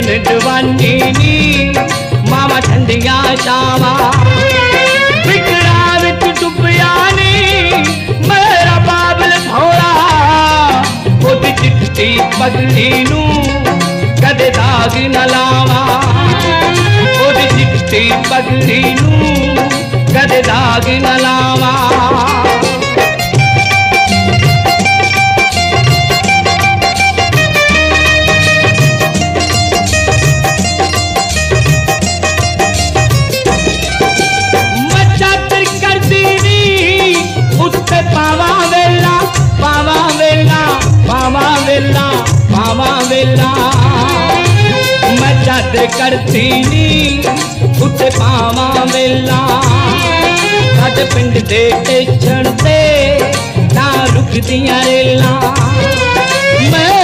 जवानी नी मामा ठंडिया शावा बिकड़ा विच डुबिया नी मेरा बाबल थोड़ा ओदी चिट्टी पगड़ी नू कदे दाग न लावा ओदी चिट्टी पगड़ी नू कदे दाग न लावा मैं चादर करती नी उते पावा वेला साडे पिंड दे स्टेशन ते ना रुकदियां रेला मैं